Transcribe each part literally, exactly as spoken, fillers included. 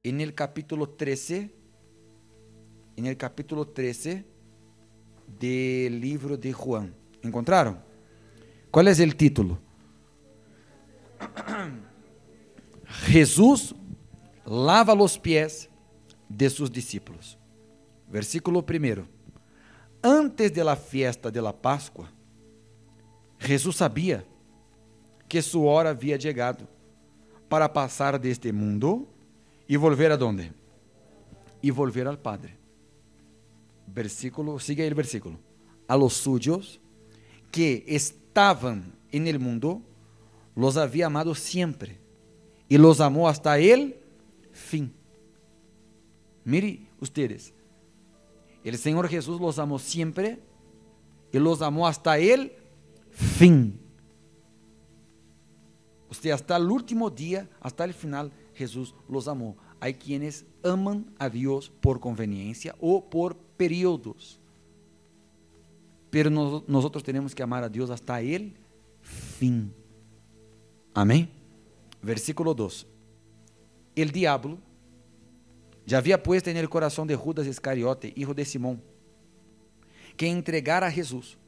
en el capítulo trece, en el capítulo trece del libro de Juan. ¿Encontraron? ¿Cuál es el título? Jesús lava los pies de sus discípulos. Versículo primero. Antes de la fiesta de la Pascua, Jesús sabía que su hora había llegado para pasar de este mundo y volver a dónde? Y volver al Padre. Versículo, sigue el versículo. A los suyos que estaban en el mundo, los había amado siempre y los amó hasta el fin. Mire ustedes, el Señor Jesús los amó siempre y los amó hasta el fin. Usted hasta el último día, hasta el final, Jesús los amó. Hay quienes aman a Dios por conveniencia o por periodos. Pero nos, nosotros tenemos que amar a Dios hasta el fin. Amén. Versículo dos. El diablo ya había puesto en el corazón de Judas Iscariote, hijo de Simón, que entregara a Jesús.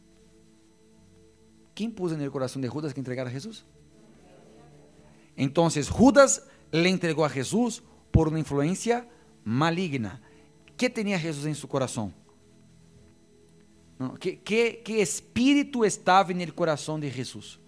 ¿Quién puso en el corazón de Judas que entregara a Jesús? Entonces Judas le entregó a Jesús por una influencia maligna. ¿Qué tenía Jesús en su corazón? No, ¿qué, qué, ¿Qué espíritu estaba en el corazón de Jesús?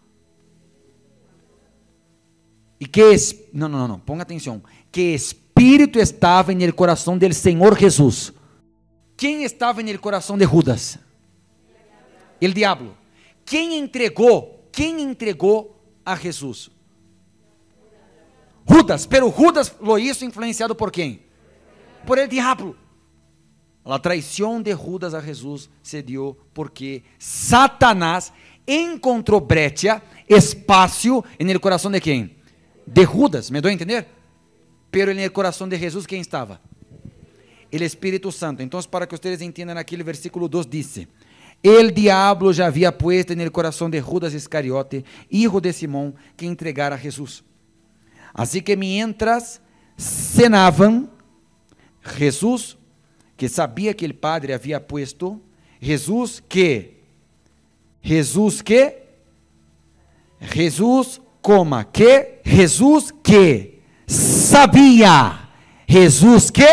¿Y qué es? No, no, no, ponga atención. ¿Qué espíritu estaba en el corazón del Señor Jesús? ¿Quién estaba en el corazón de Judas? El diablo. ¿Quién entregó? ¿Quién entregó a Jesús? Judas, pero Judas lo hizo influenciado por quién? Por el diablo. La traición de Judas a Jesús se dio porque Satanás encontró brecha, espacio en el corazón de quién? De Judas, ¿me doy a entender? Pero en el corazón de Jesús, ¿quién estaba? El Espíritu Santo. Entonces, para que ustedes entiendan aquí, el versículo dos dice: el diablo ya había puesto en el corazón de Judas Iscariote, hijo de Simón, que entregara a Jesús. Así que mientras cenaban, Jesús, que sabía que el Padre había puesto, Jesús que, Jesús que, Jesús coma, que, Jesús que sabía, Jesús que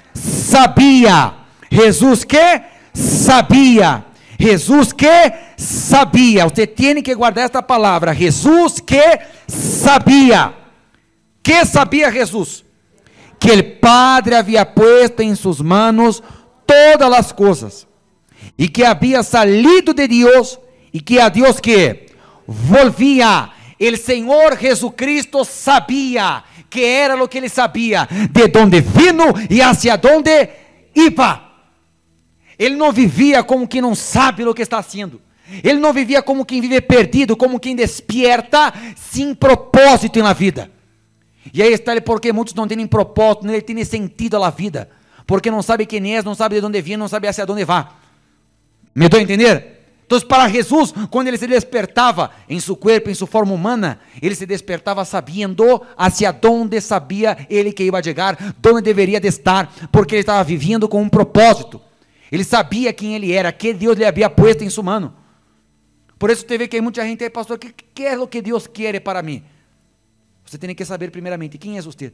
sabía, Jesús que sabía, Jesús que sabía. Usted tiene que guardar esta palabra, Jesús que sabía. ¿Qué sabía Jesús? Que el Padre había puesto en sus manos todas las cosas y que había salido de Dios y que a Dios que volvía. El Señor Jesucristo sabía que era lo que Él sabía, de dónde vino y hacia dónde iba. Él no vivía como quien no sabe lo que está haciendo. Él no vivía como quien vive perdido, como quien despierta sin propósito en la vida. E aí está ele, porque muitos não têm propósito, não têm sentido a la vida, porque não sabe quem é, não sabe de onde vem, não sabe hacia onde vai. ¿Me dou a entender? Então, para Jesus, quando ele se despertava em seu corpo, em sua forma humana, ele se despertava sabendo hacia onde sabia ele que ia chegar, onde deveria de estar, porque ele estava vivendo com um propósito. Ele sabia quem ele era, que Deus lhe havia puesto em sua mão. Por isso você vê que hay muita gente, pastor, o que, que é o que Deus quer para mim? Você tem que saber primeiramente quem é você,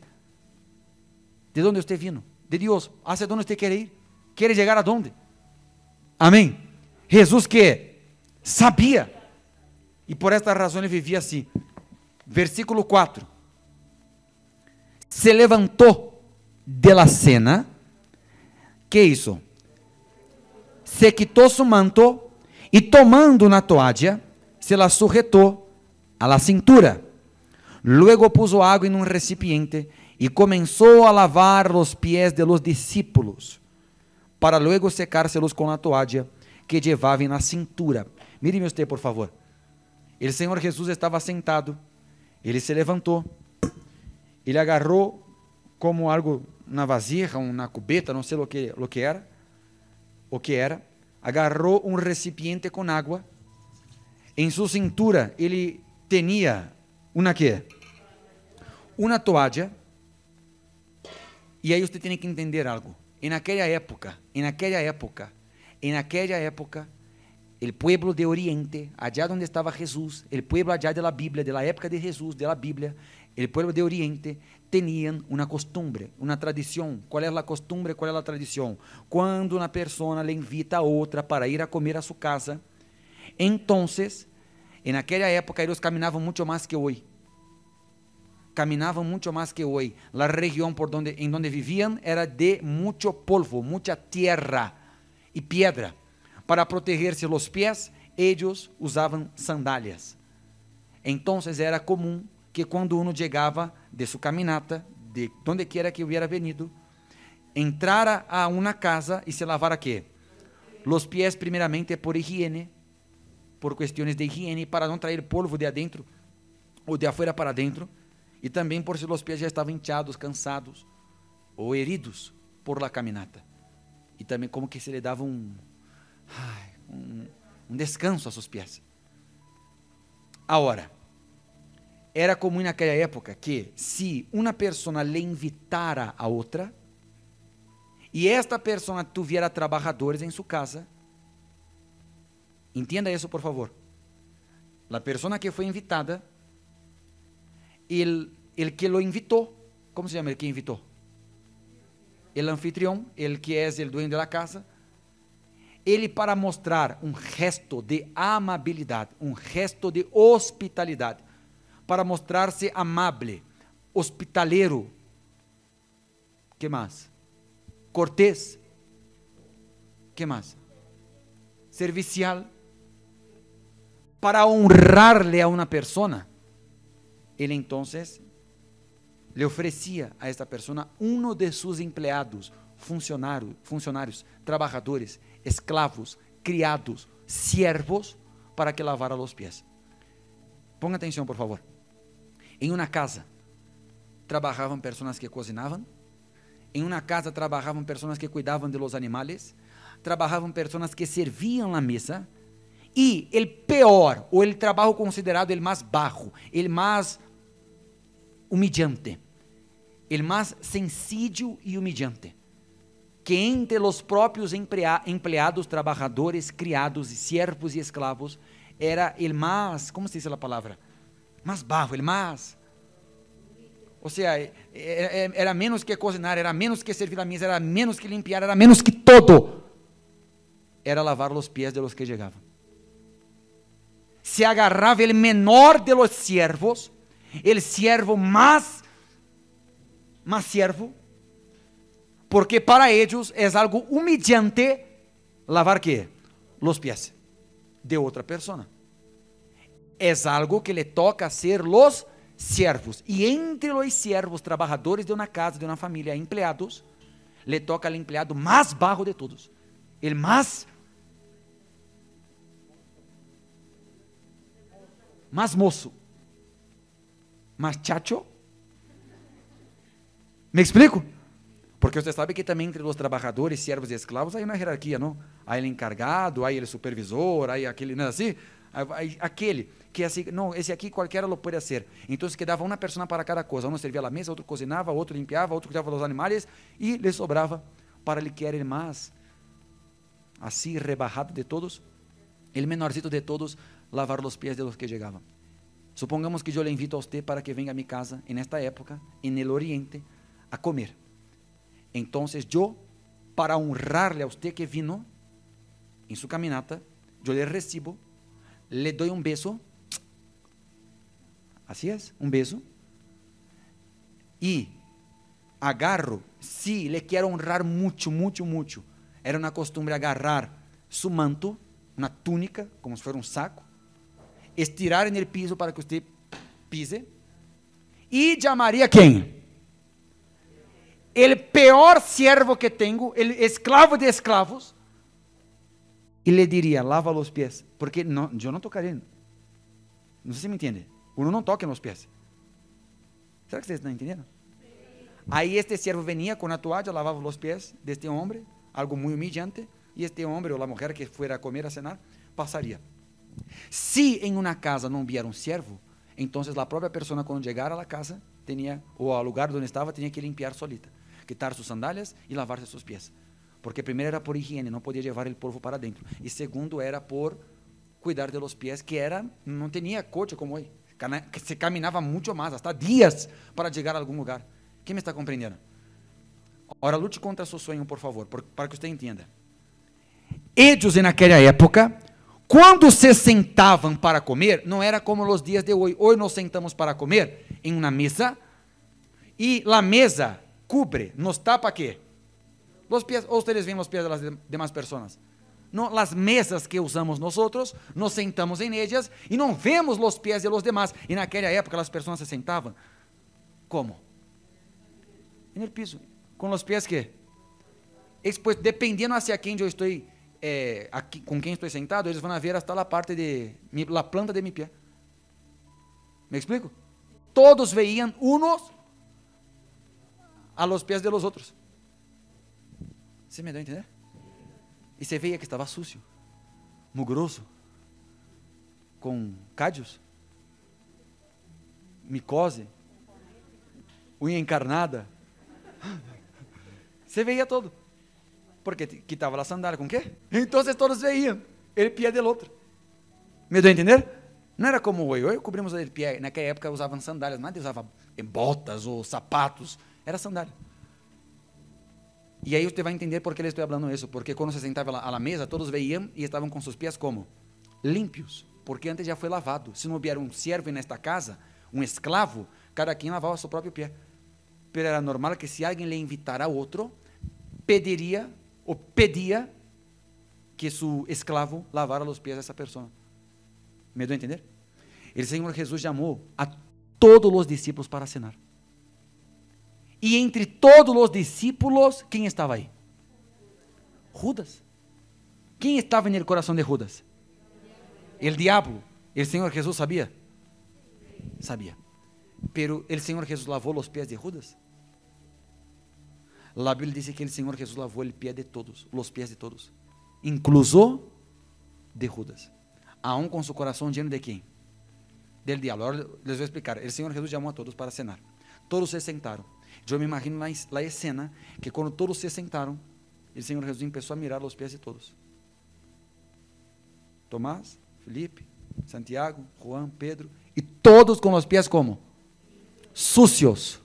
de onde você vino, de Deus, hacia onde você quer ir, quer chegar a onde? Amém? Jesus que sabia, e por esta razão ele vivia assim. Versículo quatro. Se levantou de la cena, que isso? Se quitou su manto e tomando una toalla, se la sujetou a la cintura. Luego puso agua en un recipiente y comenzó a lavar los pies de los discípulos, para luego secárselos con la toalla que llevaba en la cintura. Míreme usted, por favor. El Señor Jesús estaba sentado, ele se levantou, ele agarrou como algo, una vasija, una cubeta, não sei lo que, lo que era, o que era, agarrou um recipiente com água, em sua cintura ele tinha uma que? Uma toalha, E aí você tem que entender algo. Em aquela época, em aquela época, em aquela época, o pueblo de Oriente, allá onde estava Jesus, o pueblo allá de la Bíblia, de la época de Jesus, de la Bíblia, o pueblo de Oriente, tenían una costumbre, una tradición. ¿Cuál es la costumbre? ¿Cuál es la tradición? Cuando una persona le invita a otra para ir a comer a su casa, entonces, en aquella época ellos caminaban mucho más que hoy. Caminaban mucho más que hoy. La región por donde, en donde vivían era de mucho polvo, mucha tierra y piedra. Para protegerse los pies, ellos usaban sandalias. Entonces era común que cuando uno llegaba de su caminata, de donde quiera que hubiera venido, entrara a una casa y se lavara ¿qué? Los pies primeramente por higiene, por cuestiones de higiene, para no traer polvo de adentro o de afuera para adentro, y también por si los pies ya estaban hinchados, cansados o heridos por la caminata. Y también como que se le daba un, ay, un, un descanso a sus pies. Ahora, era comum naquela época que se uma pessoa le invitara a outra e esta pessoa tuviera trabalhadores em sua casa, entenda isso por favor, a pessoa que foi invitada, el, el que lo invitou, como se chama el que invitou? El anfitrião, el que é o dueño da casa, ele para mostrar um gesto de amabilidade, um gesto de hospitalidade, para mostrar-se amável, hospitaleiro, que mais? Cortés, que mais? Servicial, para honrar-lhe a uma pessoa, ele então le oferecia a esta pessoa um de seus empregados, funcionários, funcionários, trabalhadores, escravos, criados, siervos, para que lavara os pés. Ponga atenção, por favor. Em uma casa, trabalhavam pessoas que cocinavam, em uma casa trabalhavam pessoas que cuidavam de los animales, trabalhavam pessoas que serviam a mesa, e o pior, ou o trabalho considerado o mais baixo, o mais humilhante, o mais sencillo e humilhante, que entre os próprios empregados, trabalhadores, criados, e siervos e escravos, era o mais, como se diz a palavra? Mais baixo, o mais, ou seja, era menos que cocinar, era menos que servir a mesa, era menos que limpiar, era menos que todo, era lavar os pés de los que chegavam. Se agarrava o menor de los siervos, o siervo mais, mais siervo, porque para eles é algo humilhante lavar quê? Los pés de outra pessoa. É algo que le toca ser los siervos. E entre os siervos, trabalhadores de uma casa, de uma família, empregados, le toca al empleado mais baixo de todos. El mais, mais moço, mais chacho. ¿Me explico? Porque você sabe que também entre os trabalhadores, siervos e escravos, há uma hierarquia, não? Há o encargado, há o supervisor, há aquele, não é assim? Aquele que assim, não, esse aqui qualquer lo pode ser. Então quedava uma pessoa para cada coisa, um servia a mesa, outro cozinava, outro limpiava, outro cuidava dos animais e lhe sobrava para ele que era o mais assim rebajado de todos, o menorcito de todos, lavar os pés de los que chegavam. Supongamos que eu le invito a você para que venga a minha casa en esta época, en el Oriente, a comer. Entonces eu, para honrarle a você que vino em sua caminata, eu le recibo, le doy un beso, así es, un beso, y agarro, si le quiero honrar mucho, mucho, mucho, era una costumbre agarrar su manto, una túnica, como si fuera un saco, estirar en el piso para que usted pise, y llamaría, ¿quién? El peor siervo que tengo, el esclavo de esclavos, e le diria, lava os pés, porque não, eu não tocarei, não sei se me entende, uno não toca nos pés, será que vocês estão entendendo? Aí este siervo venia com a toalha, lavava os pés deste homem, algo muito humilhante, e este homem ou a mulher que fuera a comer, a cenar, passaria. Se em uma casa não vier um siervo, então a própria pessoa quando chegar a la casa, tinha, ou ao lugar onde estava, tinha que limpar solita, quitar suas sandálias e lavar seus pés. Porque primeiro era por higiene, não podia levar o polvo para dentro. E segundo era por cuidar de los pés, que era, não tinha coche como hoje. Que se caminhava muito mais, hasta dias para chegar a algum lugar. Quem me está compreendendo? Agora lute contra seu sonho, por favor, por, para que você entenda. Eles, naquela época, quando se sentavam para comer, não era como os dias de hoje. Hoje nos sentamos para comer em uma mesa e a mesa cubre, nos tapa quê? Os pés, ou vocês veem os pés das demais pessoas? No, as mesas que usamos nós, nos sentamos em elas e não vemos os pés de los demás. E naquela época as pessoas se sentavam como? No piso, com os pés que? Depois, dependendo hacia quem eu estou, eh, aqui, com quem estou sentado, eles vão ver hasta a parte de, a planta de meu pé. ¿Me explico? Todos veían unos a los pés de los outros. ¿Se me deu a entender? E você veia que estava sucio, mugroso, com cádios, micose, unha encarnada. Você veia todo. Porque quitava a sandália com quê? Então todos veiam o pé do outro. Me deu a entender? Não era como hoje. Hoje cobrimos o pé. Naquela época usavam sandálias. Nada usava botas ou sapatos. Era sandália. E aí você vai entender por que eu estou falando isso. Porque quando se sentava à mesa, todos veiam e estavam com seus pés como? Limpios. Porque antes já foi lavado. Se não houver um servo nesta casa, um escravo, cada quem lavava seu próprio pé. Mas era normal que se alguém lhe invitara a outro, pediria ou pedia que seu escravo lavara os pés dessa pessoa. Me deu a entender? O Senhor Jesus chamou a todos os discípulos para cenar. E entre todos os discípulos, quem estava aí? Judas. Quem estava no coração de Judas? O diabo. O Senhor Jesus sabia? Sabia. Pero o Senhor Jesus lavou os pés de Judas? A Bíblia diz que o Senhor Jesus lavou o pé de todos, os pés de todos, incluso de Judas, aún com seu coração lleno de quem? Del diabo. Agora les vou explicar. O Senhor Jesus chamou a todos para cenar. Todos se sentaram. Eu me imagino na, na escena que quando todos se sentaram, o Senhor Jesus começou a mirar os pés de todos. Tomás, Felipe, Santiago, Juan, Pedro, e todos com os pés como? Sucios.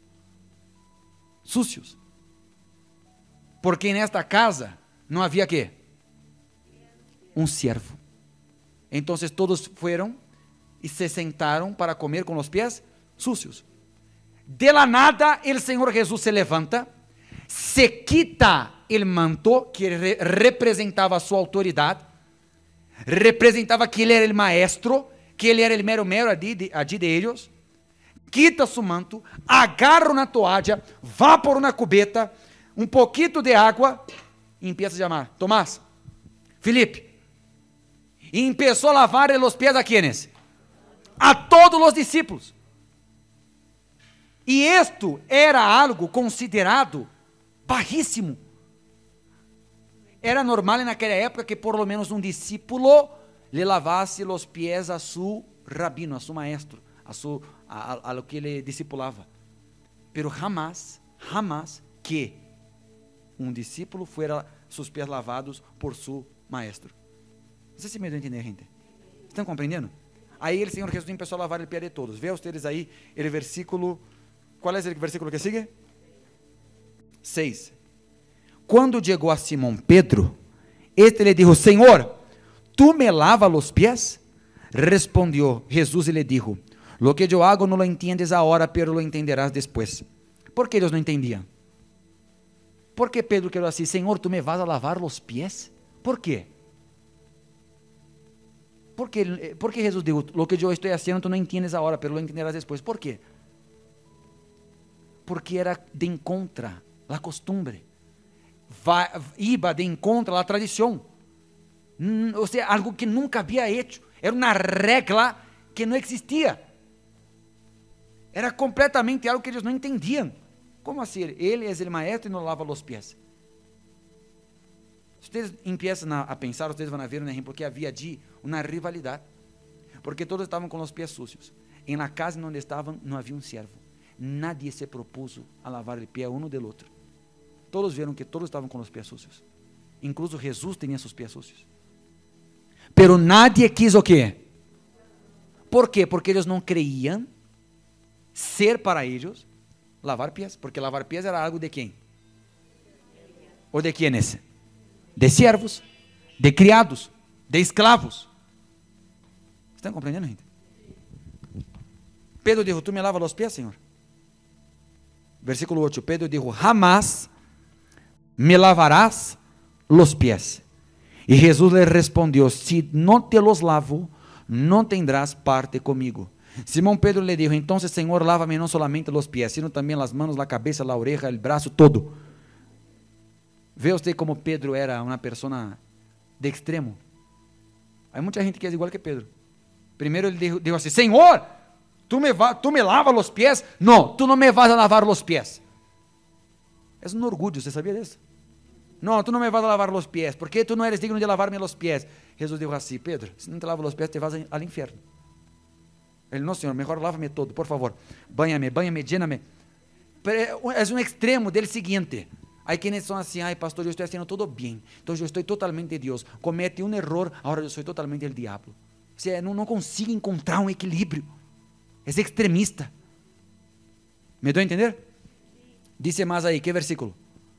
Sucios. Porque nesta casa não havia quê? Um servo. Então todos foram e se sentaram para comer com os pés sucios. De la nada, o Senhor Jesus se levanta, se quita o manto que re representava a sua autoridade, representava que ele era o maestro, que ele era o mero mero adi de, adi de eles, quita seu manto, agarra uma toalha, vá por uma cubeta, um pouquinho de água, e empieza a chamar, Tomás, Felipe, e começou a lavar os pés a quienes? A todos os discípulos. E isto era algo considerado bajíssimo. Era normal naquela época que por lo menos um discípulo lhe lavasse os pés a seu rabino, a seu maestro, a, su, a, a, a lo que ele discipulava. Pero jamás, jamás que um discípulo fuera seus pés lavados por seu maestro. Não sei se me deu a entender, gente. Estão compreendendo? Aí o Senhor Jesus começou a lavar o pé de todos. Vê vocês aí, o versículo... Qual é o versículo que sigue? seis. Quando chegou a Simão Pedro, este lhe dijo, Senhor, ¿tú me lavas os pés? Respondió Jesus e lhe dijo, lo que eu hago não lo entiendes agora, pero lo entenderás después. ¿Por que eles não entendiam? ¿Por que Pedro quedou assim, Senhor, ¿tú me vas a lavar os pés? ¿Por quê? Porque, porque Jesus dijo, lo que eu estou haciendo tu não entiendes agora, pero lo entenderás después. ¿Por quê? Porque era de encontra a costumbre, Va, iba de encontra a tradição, ou seja, algo que nunca havia hecho, era uma regra que não existia, era completamente algo que eles não entendiam. Como assim? Ele é o maestro e não lava os pés. Se vocês começam a pensar, vocês vão ver, né, porque havia de uma rivalidade, porque todos estavam com os pés sucios. Em la casa onde estavam não havia um servo. nadie se propuso a lavar el pie uno del otro. Todos vieron que todos estaban con los pies sucios. Incluso Jesús tenía sus pies sucios. Pero nadie quiso ¿qué? ¿Por qué? Porque ellos no creían ser para ellos lavar pies, porque lavar pies era algo de quién, o de quiénes, de siervos, de criados, de esclavos. ¿Están comprendiendo, gente? Pedro dijo, ¿tú me lavas los pies, Señor? Versículo ocho, Pedro dijo, jamás me lavarás los pies. Y Jesús le respondió, si no te los lavo, no tendrás parte conmigo. Simón Pedro le dijo, entonces Señor, lávame no solamente los pies, sino también las manos, la cabeza, la oreja, el brazo, todo. Ve usted como Pedro era una persona de extremo. Hay mucha gente que es igual que Pedro. Primero él dijo, dijo así, Señor, ¿tú me, va, ¿tú me lavas los pies? No, tú no me vas a lavar los pies. Es un orgullo, ¿usted sabía de eso? No, tú no me vas a lavar los pies, porque tú no eres digno de lavarme los pies. Jesús dijo así, Pedro, si no te lavo los pies, te vas al infierno. Él, no, Señor, mejor lávame todo, por favor. Báñame, báñame, lléname. Pero es un extremo del siguiente. Hay quienes son así, ay pastor, yo estoy haciendo todo bien, entonces yo estoy totalmente Dios. Comete un error, ahora yo soy totalmente el diablo. O sea, no, no consigue encontrar un equilibrio. Es extremista. ¿Me doy a entender? Dice más ahí, ¿qué versículo?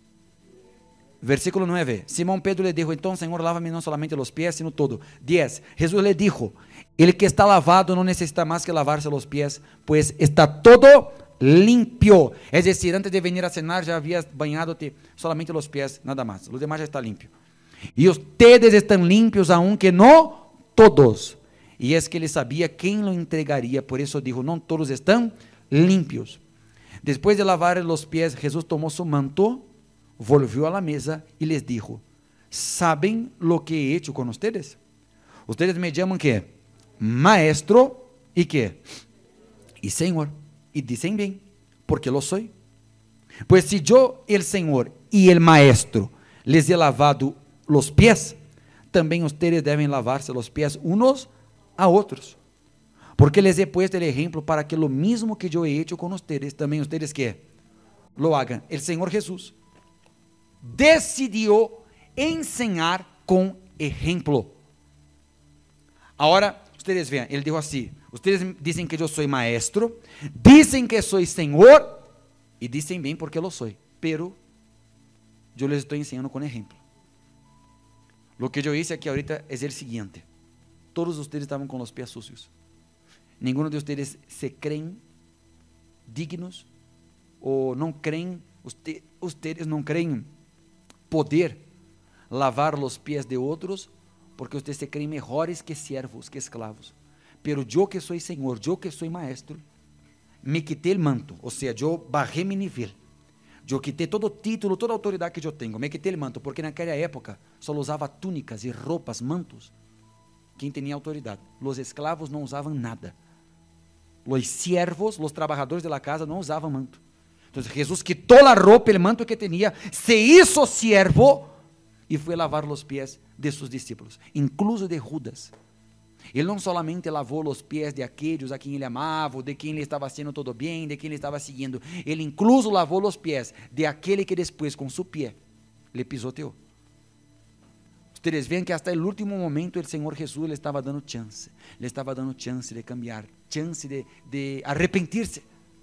Versículo nueve. Simón Pedro le dijo, entonces Señor, lávame no solamente los pies, sino todo. diez. Jesús le dijo, el que está lavado no necesita más que lavarse los pies, pues está todo limpio. Es decir, antes de venir a cenar ya habías bañadote solamente los pies, nada más. Los demás ya está limpio. Y ustedes están limpios, aunque no todos. Y es que él sabía quién lo entregaría, por eso dijo, no todos están limpios. Después de lavar los pies, Jesús tomó su manto, volvió a la mesa y les dijo, ¿saben lo que he hecho con ustedes? Ustedes me llaman ¿qué? Maestro y ¿qué? Y Señor, y dicen bien, porque lo soy. Pues si yo, el Señor y el Maestro, les he lavado los pies, también ustedes deben lavarse los pies unos a otros. Porque les he puesto el ejemplo para que lo mismo que yo he hecho con ustedes, también ustedes ¿qué? Lo hagan. El Señor Jesús decidió enseñar con ejemplo. Ahora, ustedes vean, él dijo así, ustedes dicen que yo soy maestro, dicen que soy Señor, y dicen bien porque lo soy, pero yo les estoy enseñando con ejemplo. Lo que yo hice aquí ahorita es el siguiente, todos ustedes estaban con los pies sucios, ninguno de ustedes se creen dignos, o no creen, usted, ustedes no creen poder lavar los pies de otros, porque ustedes se creen mejores que siervos, que esclavos. Pero yo que soy Señor, yo que soy maestro, me quité el manto, o sea, yo bajé mi nivel, yo quité todo título, toda autoridad que yo tengo, me quité el manto, porque en aquella época solo usaba túnicas y ropas, mantos, quien tenía autoridad. Los esclavos no usaban nada, los siervos, los trabajadores de la casa no usaban manto. Entonces Jesús quitó la ropa, el manto que tenía, se hizo siervo y fue a lavar los pies de sus discípulos, incluso de Judas. Él no solamente lavó los pies de aquellos a quien él amaba, de quien le estaba haciendo todo bien, de quien le estaba siguiendo. Él incluso lavó los pies de aquel que después con su pie le pisoteó. Ustedes ven que hasta el último momento el Señor Jesús le estaba dando chance, le estaba dando chance de cambiar, chance de, de arrepentirse.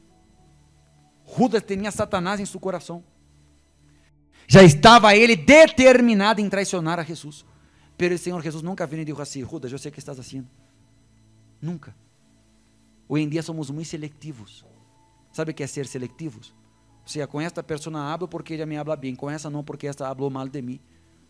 Judas tenía Satanás en su corazón. Ya estaba él determinado en traicionar a Jesús. Pero el Señor Jesús nunca vino y dijo así, Judas, yo sé qué estás haciendo. Nunca. Hoy en día somos muy selectivos. ¿Sabe qué es ser selectivos? O sea, con esta persona hablo porque ella me habla bien, con esa no porque esta habló mal de mí.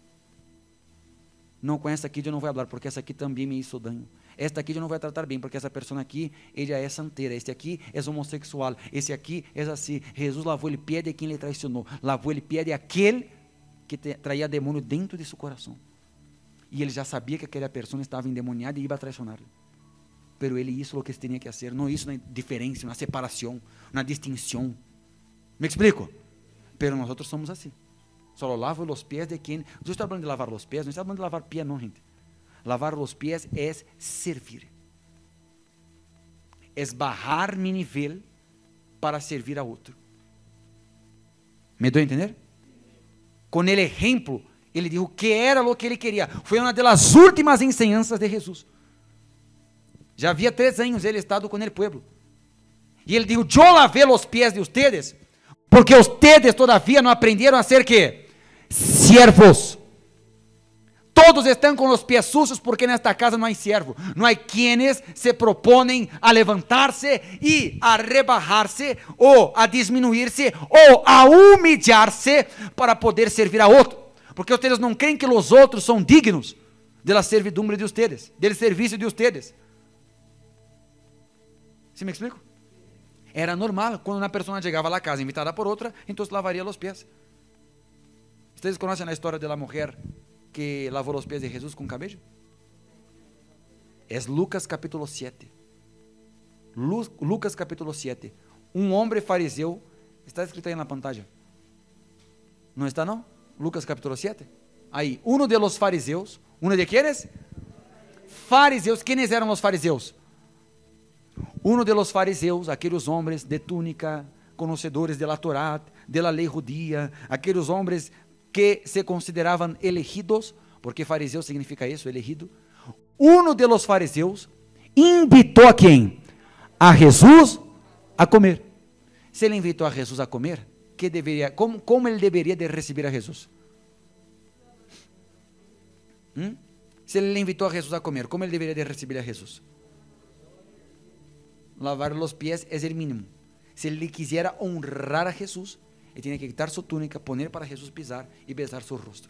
No, con esta aquí yo no voy a hablar porque essa aquí también me hizo daño. Esta aqui eu não vou tratar bem, porque essa pessoa aqui, ella é santeira, este aqui é homossexual, esse aqui é assim. Jesus lavou o pé de quem lhe traicionou, lavou o pé de aquele que te, traía demônio dentro de seu coração. E ele já sabia que aquela pessoa estava endemoniada e ia a traicionar. Pero ele hizo o que tinha que fazer, não hizo uma diferença, uma separação, uma distinção. ¿Me explico? Pero nós somos assim. Solo lavo os pés de quem. Eu estou falando de lavar os pés, não estou falando de lavar pé, não, gente. Lavar os pés é servir, é bajar mi nível para servir a outro. ¿Me deu a entender? Com o exemplo, ele disse que era o que ele queria. Foi uma das últimas enseñanças de Jesus. Já havia três anos ele estado com o povo. E ele disse: eu lavei os pés de ustedes, porque ustedes todavia não aprenderam a ser que? Siervos. Todos estão com os pés sucios porque nesta casa não há siervo. Não há quienes se proponem a levantar-se e a rebajar-se, ou a diminuir-se, ou a humilhar-se para poder servir a outro. Porque ustedes não creem que os outros são dignos de la servidumbre de ustedes, del serviço de ustedes. ¿Sí me explico? Era normal, quando uma pessoa chegava à casa invitada por outra, então lavaria os pés. Vocês conhecem a história da mulher que lavou os pés de Jesus com cabello? É Lucas capítulo sete. Lu, Lucas capítulo sete. Um homem fariseu, está escrito aí na pantalla. Não está não? Lucas capítulo sete. Aí, um de los fariseus, um de quienes? Fariseus. Quem eram os fariseus? Um de los fariseus, aqueles homens de túnica, conhecedores de la Torá, de la lei judia, aqueles homens que se consideravam elegidos, porque fariseu significa isso, elegido. Um de los fariseus invitou a quem? A Jesus a comer. Se ele invitou a Jesus a comer, que deveria, como, como ele deveria de receber a Jesus? Hum? Se ele invitou a Jesus a comer, como ele deveria de receber a Jesus? Lavar os pés é o mínimo. Se ele quisiera honrar a Jesus, ele tinha que quitar sua túnica, poner para Jesus pisar e besar seu rosto.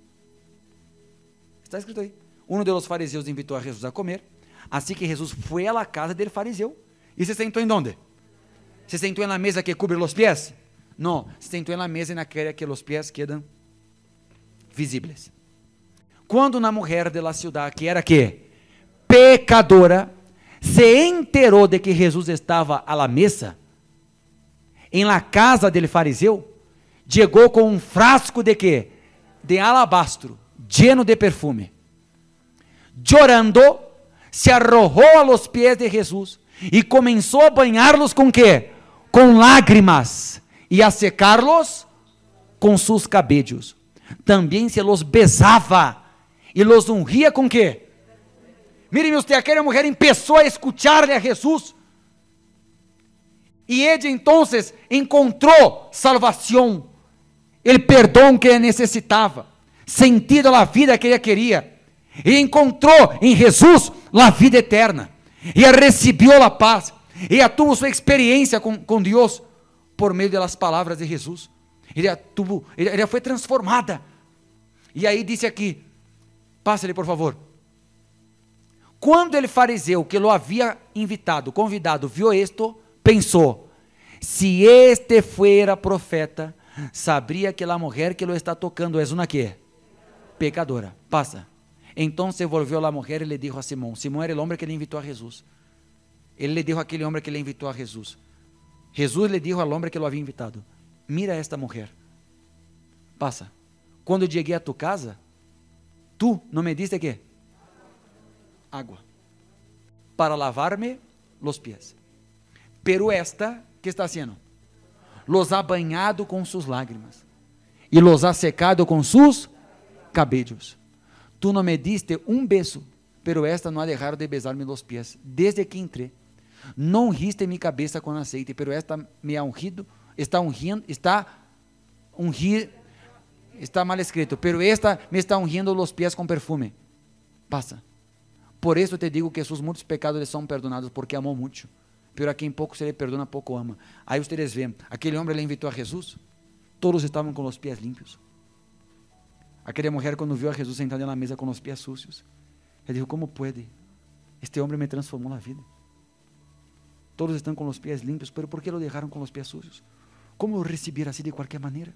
Está escrito aí. Um dos fariseus invitou a Jesus a comer, assim que Jesus foi à casa del fariseu e se sentou em onde? Se sentou na mesa que cubre os pés? Não, se sentou na mesa naquela que os pés quedam visíveis. Quando uma mulher de la ciudad, que era que? Pecadora, se enterou de que Jesus estava à la mesa, em la casa del fariseu, chegou com um frasco de quê? De alabastro, lleno de perfume. Chorando, se arrojou a los pies de Jesus e começou a banhá-los com quê? Com lágrimas e a secá-los com seus cabelos. Também se los besava e los ungía com quê? Miren usted, aquela mulher começou a escuchar-lhe a Jesus. E ele então encontrou salvação, o perdão que necessitava, sentido na vida que ele queria, e encontrou em Jesus a vida eterna, e recebeu a paz, e tuvo sua experiência com, com Deus, por meio das palavras de Jesus. Ele tuvo, ela foi transformada. E aí disse aqui, passe-lhe por favor. Quando ele fariseu que lo havia invitado, convidado, viu isto, pensou: se este fuera profeta, sabria que a mulher que lo está tocando é uma que? Pecadora. Passa. Então se volvió a mulher e le dijo a Simão. Simão era o homem que le invitou a Jesus. Ele le dijo a aquele homem que le invitou a Jesus. Jesus le dijo ao homem que lo havia invitado: mira esta mulher. Passa. Quando cheguei a tu casa, tu não me diste quê? Água para lavar-me los pies. Pero esta, que está haciendo? Los ha banhado com sus lágrimas e los ha secado com sus cabellos. Tu não me diste um beso, pero esta não ha dejado de besar-me los pies desde que entrei. Não ungiste mi cabeça com aceite, pero esta me ha ungido, está ungindo, está ungir, está mal escrito, pero esta me está ungindo los pies com perfume. Passa. Por isso te digo que seus muitos pecados lhe são perdonados, porque amou muito. Pero a quem pouco se lhe perdona, pouco ama. Aí vocês veem, aquele homem le invitou a Jesus, todos estavam com os pés limpios. Aquela mulher, quando viu a Jesus sentado na mesa com os pés sucios, ela disse: como pode? Este homem me transformou na vida. Todos estão com os pés limpios, pero ¿por que lo deixaram com os pés sucios? Como receber assim de qualquer maneira?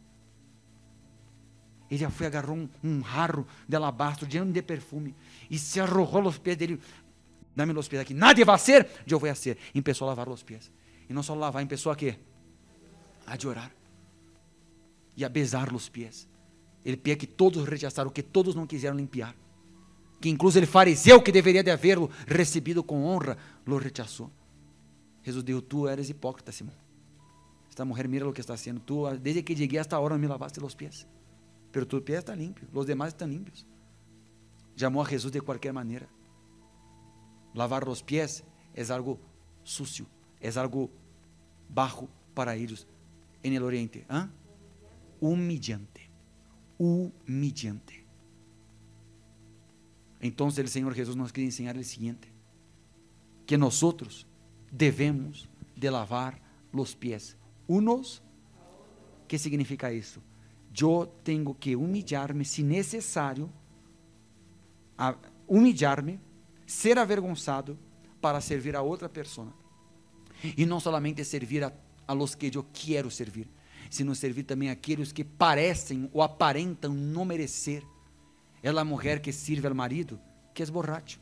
Ele foi, agarrou um, um jarro de alabastro, lleno de perfume, e se arrojou aos pés dele. Dá-me os pés aqui, nadie vai ser, eu vou ser. E começou a lavar os pés. E não só lavar, começou a quê? A chorar. E a besar os pés. Ele pé que todos rechaçaram, que todos não quiseram limpar. Que incluso ele fariseu, que deveria de havê-lo recebido com honra, lo rechazou. Jesus disse: tu eres hipócrita, Simão. esta mujer mira lo que está haciendo, tú desde que llegué hasta ahora no me lavaste los pies, pero tu pie está limpio, los demás están limpios. Llamó a Jesús de cualquier manera. Lavar los pies es algo sucio, es algo bajo para ellos en el oriente. ¿Ah? Humillante, humillante. Entonces el Señor Jesús nos quiere enseñar el siguiente, que nosotros debemos de lavar los pies unos. ¿Qué significa eso? Yo tengo que humillarme si necesario, a humillarme, ser avergonzado para servir a outra pessoa. E não solamente servir a, a los que eu quero servir, sino servir também aqueles que parecem ou aparentam não merecer. É a mulher que sirve ao marido, que é borracho.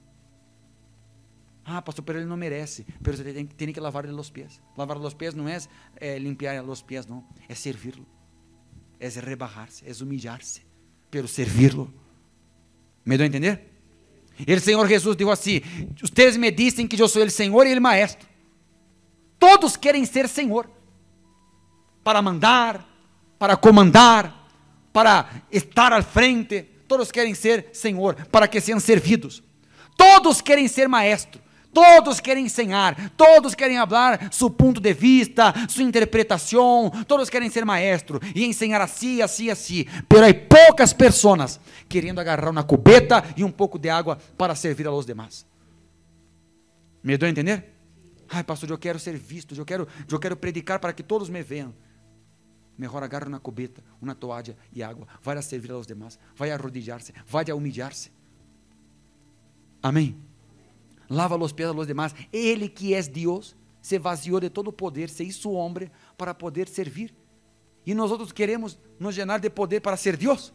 Ah, pastor, pero ele não merece, pero você tem, tem que lavar os pés. Lavar os pés não é, é limpiar os pés, não, é servi-lo, é rebajar-se, é humilhar-se, pero servi-lo. ¿Me deu a entender? El Señor Jesús dijo así: ustedes me dicen que yo soy el Señor y el Maestro. Todos quieren ser Señor, para mandar, para comandar, para estar al frente. Todos quieren ser Señor, para que sean servidos. Todos quieren ser Maestro, todos querem ensinar, todos querem falar seu ponto de vista, sua interpretação, todos querem ser maestro e ensinar assim, assim, assim, pero há poucas pessoas querendo agarrar uma cubeta e um pouco de água para servir a los demás. ¿Me deu a entender? Ai, pastor, eu quero ser visto, eu quero, eu quero predicar para que todos me vejam. Mejor agarra uma cubeta, uma toalha e água, vai a servir a los demás, vai a arrodillar-se, vai a humilhar-se. Amém? Lava los pies a los demás. Ele que é Deus se vaziou de todo poder, se hizo homem para poder servir. E nós outros queremos nos llenar de poder para ser Deus.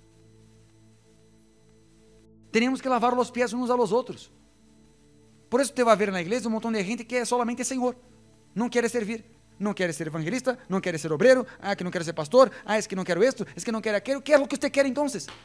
Temos que lavar os pies uns a los outros. Por isso você vai ver na igreja um montão de gente que é solamente Senhor, não quer servir, não quer ser evangelista, não quer ser obreiro, ah, que não quer ser pastor, ah, é que não quero isto, é que não quero aquilo. Que é o que você quer então?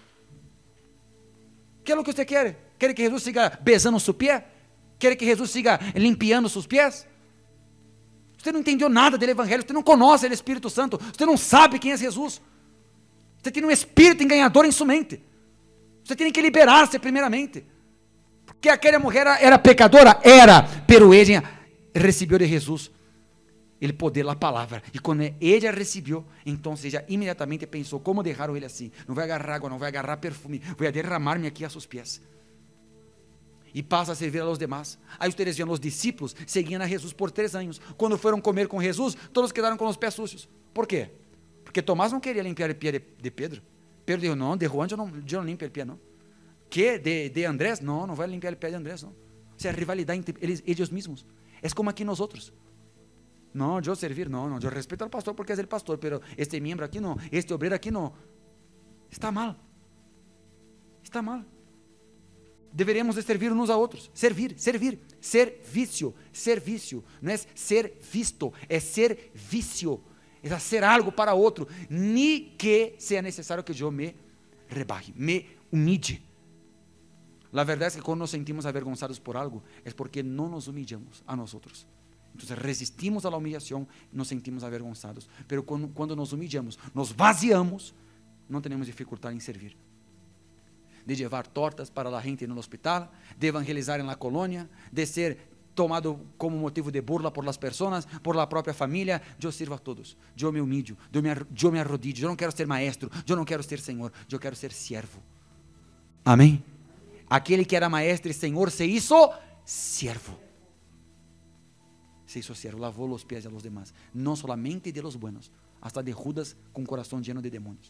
Que é o que você quer? Quer que Jesus siga besando seu pé? Quer que Jesus siga limpiando seus pés? Você não entendeu nada do evangelho, você não conhece o Espírito Santo, você não sabe quem é Jesus. Você tem um espírito enganador em sua mente. Você tem que liberar-se primeiramente. Porque aquela mulher era, era pecadora? Era, pero ela recebeu de Jesus o poder, a palavra. E quando ela recebeu, então ela imediatamente pensou: como deixaram ele assim? Não vai agarrar água, não vai agarrar perfume, vou derramar-me aqui a seus pés. E passa a servir a los demás. Aí vocês viam os discípulos seguindo a Jesus por três anos. Quando foram comer com Jesus, todos quedaram com os pés sucios. Por quê? Porque Tomás não queria limpar o pé de, de Pedro. Pedro disse: não, de Juan eu não, eu não limpo o pé, não. Que? De, de Andrés? Não, não vai limpar o pé de Andrés, não. Isso é rivalidade entre eles, eles mesmos. É como aqui nós outros. Não, eu servir, não, não. Eu respeito ao pastor porque é o pastor, pero este membro aqui não, este obreiro aqui não. Está mal. Está mal. Deveríamos de servir uns a outros. Servir, servir, serviço, serviço. Não é ser visto, é ser vício. É fazer algo para outro, nem que seja necessário que eu me rebaje, me humilhe. A verdade é que quando nos sentimos avergonzados por algo, é porque não nos humilhamos a nós outros. Então resistimos a la humillação, nos sentimos avergonzados. Pero quando, quando nos humilhamos, nos vaziamos, não temos dificuldade em servir. De levar tortas para a gente no hospital, de evangelizar na colônia, de ser tomado como motivo de burla por las pessoas, por la própria família. Eu sirvo a todos, eu me humilho, eu me, eu me arrodillo, eu não quero ser maestro, eu não quero ser senhor, eu quero ser siervo. Amém? Aquele que era maestro e senhor se hizo siervo. Se hizo siervo, lavou os pés de los demás, não solamente de los buenos, hasta de Judas com coração lleno de demônios.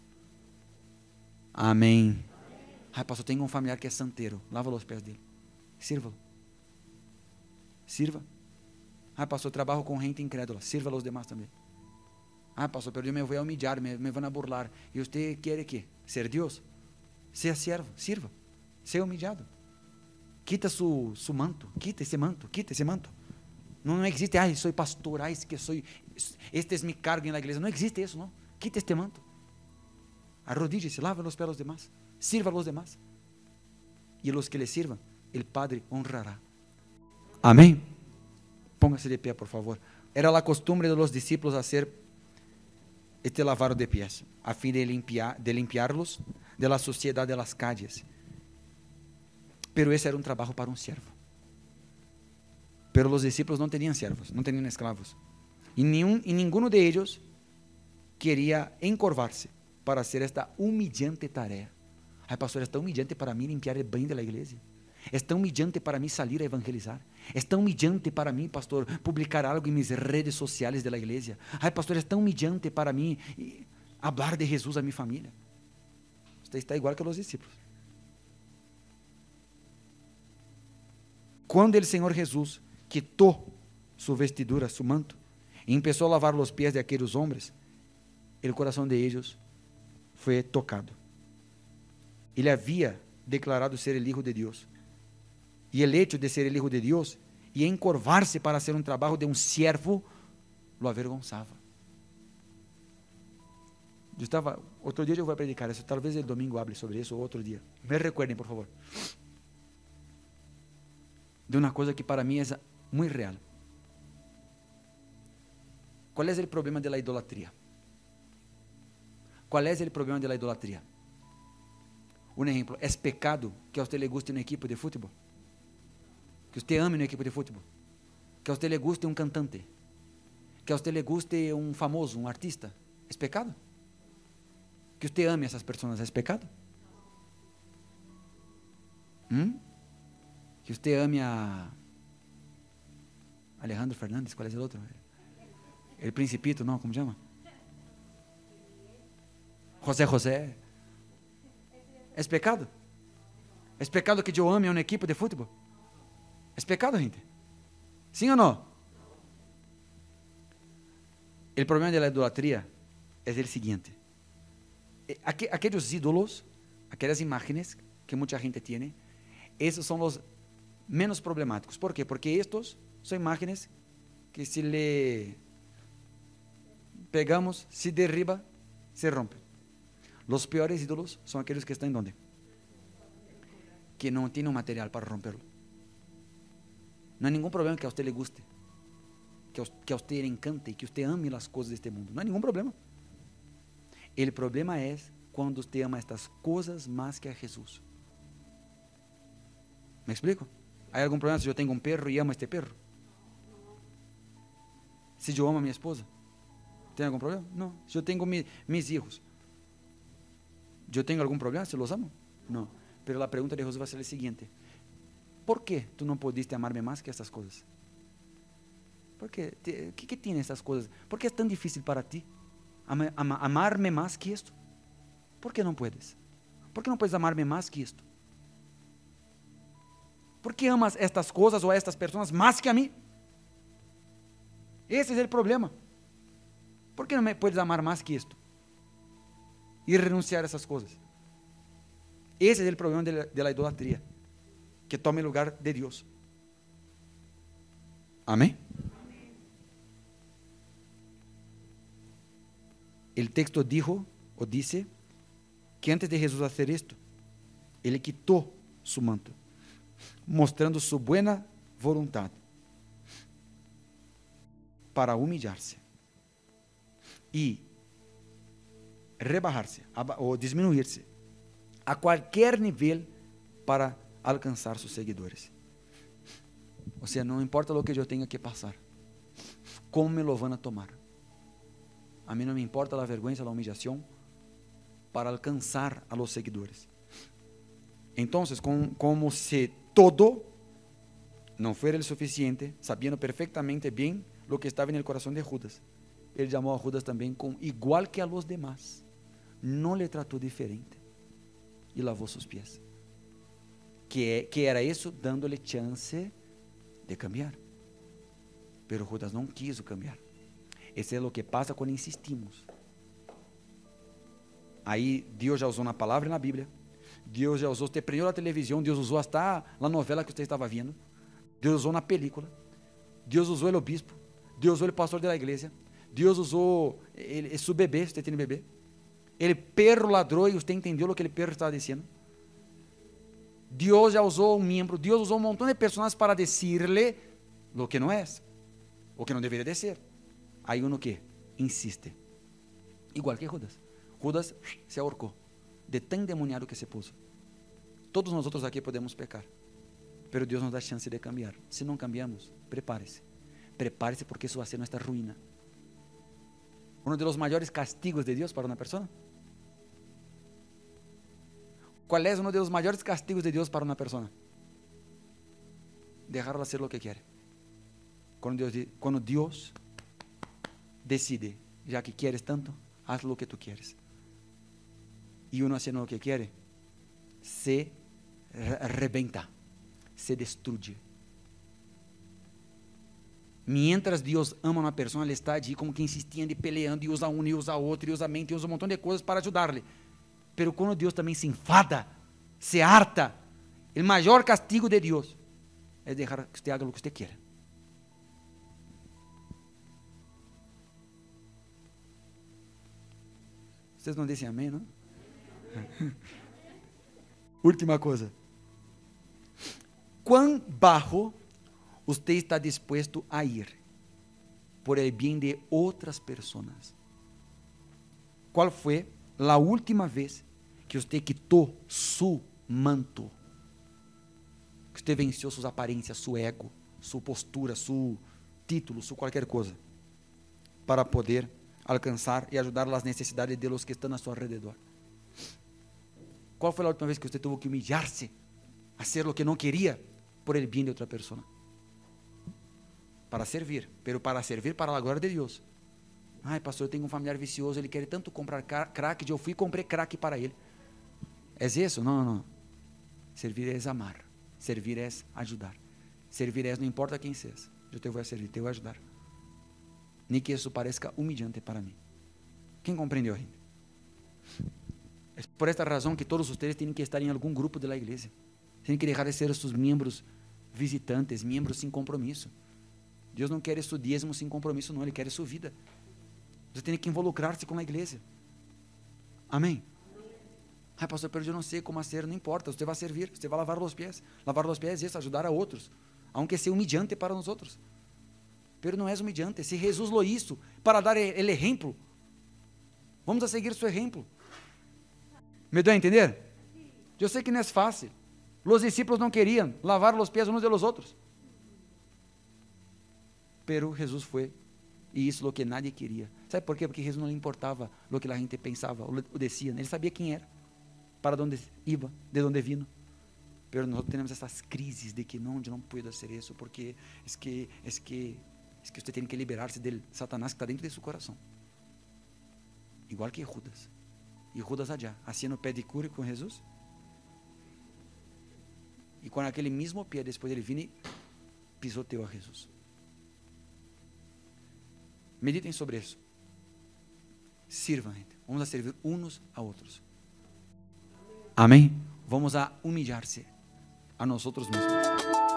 Amém. Ai, pastor, tenho um familiar que é santeiro. Lava os pés dele. Sirva-lo. Sirva. Ai, pastor, trabalho com gente incrédula. Sirva a los demás também. Ah, pastor, pero eu me vou humilhar, me, me vão a burlar. E você quer que? Ser Deus? Seja siervo, sirva. Seja humilhado. Quita su, su manto. Quita esse manto. Quita esse manto. Não, não existe, ai, sou pastor, ai, que sou, este é meu cargo na igreja. Não existe isso, não. Quita este manto. Arrodille-se, lava os pés dos demás. Sirva a los demás. E los que le sirvan, el Padre honrará. Amém? Póngase de pé, por favor. era la costumbre de los discípulos hacer este lavado de pies, a fin de, limpiar, de limpiarlos de la suciedad de las calles. Pero ese era un trabajo para un siervo. Pero los discípulos no tenían siervos, no tenían esclavos. Y, ni un, y ninguno de ellos quería encorvarse para hacer esta humillante tarea. Ay, pastor, es tan humillante para mí limpiar el baño de la iglesia. Es tan humillante para mí salir a evangelizar. Es tan humillante para mí, pastor, publicar algo en mis redes sociales de la iglesia. Ay, pastor, es tan humillante para mí hablar de Jesús a mi familia. Usted está igual que los discípulos. Cuando el Señor Jesús quitó su vestidura, su manto, y empezó a lavar los pies de aquellos hombres, el corazón de ellos fue tocado. Ele havia declarado ser el Hijo de Dios. E el hecho de ser el Hijo de Dios e encorvar-se para hacer um trabalho de um siervo, lo avergonzava. Eu estava, outro dia eu vou predicar isso, talvez el domingo hable sobre isso, ou outro dia. Me recuerdem, por favor. De uma coisa que para mim é muito real. Qual é o problema da idolatria? Qual é o problema da idolatria? Um exemplo, é pecado que a você lhe guste um equipo de futebol? Que você ame um equipo de futebol? Que a você lhe guste um cantante? Que a você lhe guste um famoso, um artista? É pecado? Que você ame essas pessoas, é pecado? Hum? Que você ame a Alejandro Fernandes, qual é o outro? El Principito, não, como chama? José José. É pecado? É pecado que eu ame uma equipe de futebol? É pecado, gente? Sim ou não? O problema da idolatria é o seguinte: aqu aqueles ídolos, aquelas imagens que muita gente tem, esses são os menos problemáticos. ¿Por quê? Porque estes são imagens que se le pegamos, se derriba, se rompe. Los piores ídolos são aqueles que estão em onde? Que não têm um material para romperlo. Não há nenhum problema que a você lhe guste, que a, que a você lhe encante e que você ame as coisas deste mundo. Não há nenhum problema. O problema é quando você ama estas coisas mais que a Jesus. ¿Me explico? ¿Há algum problema se eu tenho um perro e amo este perro? Se eu amo a minha esposa, tem algum problema? Não. Se eu tenho mi, mis hijos, eu tenho algum problema se los amo? Não. Pero a pergunta de Jesus vai ser a seguinte: ¿por que tu não pudiste amar-me mais que essas coisas? ¿Por que? O que, que tem essas coisas? ¿Por que é tão difícil para ti ama, ama, amar-me mais que isto? ¿Por que não puedes? ¿Por que não puedes amar-me mais que isto? ¿Por que amas estas coisas ou estas pessoas mais que a mim? Esse é o problema. ¿Por que não me puedes amar mais que isto? E renunciar a essas coisas. Esse é o problema da idolatria, que toma o lugar de Deus. Amém? O texto dijo, ou disse, que antes de Jesus fazer isto, ele quitou su manto, mostrando su buena voluntad para humilhar-se e rebajar-se ou diminuir-se a qualquer nível para alcançar seus seguidores. Ou seja, não importa o que eu tenha que passar, como me lo van a tomar. A mim não me importa a vergonha, a humillação, para alcançar a los seguidores. Então, com, como se todo não fuera o suficiente, sabendo perfeitamente bem lo que estava no coração de Judas, ele chamou a Judas também com igual que a los demás. Não le tratou diferente e lavou seus pés. Que, que era isso? Dando-lhe chance de cambiar. Pero Judas não quis cambiar. Esse é o que passa quando insistimos. Aí Deus já usou na palavra e na Bíblia. Deus já usou, você prendeu na televisão, Deus usou até na novela que você estava vendo. Deus usou na película. Deus usou o obispo. Deus usou o pastor da igreja. Deus usou ele, seu bebê, você tem bebê. Ele perro ladrou e você entendeu o que ele perro estava dizendo. Deus já usou um membro. Deus usou um montão de pessoas para dizer-lhe o que não é, o que não deveria de ser. Hay uno que insiste, igual que Judas. Judas se ahorcó de tan endemoniado que se puso. Todos nosotros aquí podemos pecar, pero Dios nos da chance de cambiar. Si no cambiamos, prepárese. Prepárese, porque eso va a ser nuestra ruina. Uno de los mayores castigos de Dios para una persona. ¿Cuál es uno de los mayores castigos de Dios para una persona? Dejarla hacer lo que quiere. Cuando Dios, cuando Dios decide, ya que quieres tanto, haz lo que tú quieres. Y uno haciendo lo que quiere, se rebenta, se destruye. Mientras Dios ama uma pessoa, Ele está allí como que insistindo e peleando, e usa um, e usa outro, e usa a mente, e usa um montão de coisas para ajudar-lhe. Pero quando Deus também se enfada, se harta, o maior castigo de Deus é deixar que você haga o que você quer. Vocês não dizem amém, não? Última coisa. Quão bajo você está disposto a ir por el bem de outras pessoas? Qual foi a última vez que você quitou su manto? Que você venceu suas aparências, su ego, sua postura, su título, su qualquer coisa, para poder alcançar e ajudar as necessidades de los que estão a seu alrededor? Qual foi a última vez que você teve que humilhar-se, fazer o que não queria por el bem de outra pessoa? Para servir, pero para servir para a glória de Deus. Ai, pastor, eu tenho um familiar vicioso, ele quer tanto comprar crack, eu fui e comprei crack para ele. É isso? Não, não. Servir é amar, servir é ajudar, servir é, não importa quem seja, eu te vou servir, te vou ajudar. Nem que isso pareça humilhante para mim. Quem compreendeu ainda? É por esta razão que todos vocês têm que estar em algum grupo da igreja. Têm que deixar de ser seus membros visitantes, membros sem compromisso. Deus não quer seu dízimo sem compromisso, não. Ele quer sua vida. Você tem que involucrar-se com a igreja. Amém? Ai, pastor, pero eu não sei como fazer. Não importa, você vai servir, você vai lavar os pés. Lavar os pés é isso, ajudar a outros, aunque seja humilhante para nós outros. Pero não é humilhante. Se Jesus lo hizo para dar o exemplo, vamos a seguir seu exemplo. Me dá a entender? Eu sei que não é fácil. Os discípulos não queriam lavar os pés uns de los outros. Pero Jesus foi, e isso é o que nadie queria. Sabe por quê? Porque Jesus não lhe importava o que a gente pensava ou decía. Ele sabia quem era, para onde ia, de onde vino. Pero nós temos essas crises de que não, eu não posso fazer isso, porque é que, é que, é que você tem que liberar-se do Satanás que está dentro de seu coração. Igual que Judas. E Judas allá, haciendo pedicure com Jesus. E com aquele mesmo pé, depois ele vino e pisoteou a Jesus. Meditem sobre isso. Sirvam, gente. Vamos a servir uns a outros. Amém? Vamos a humilhar-se a nós mesmos.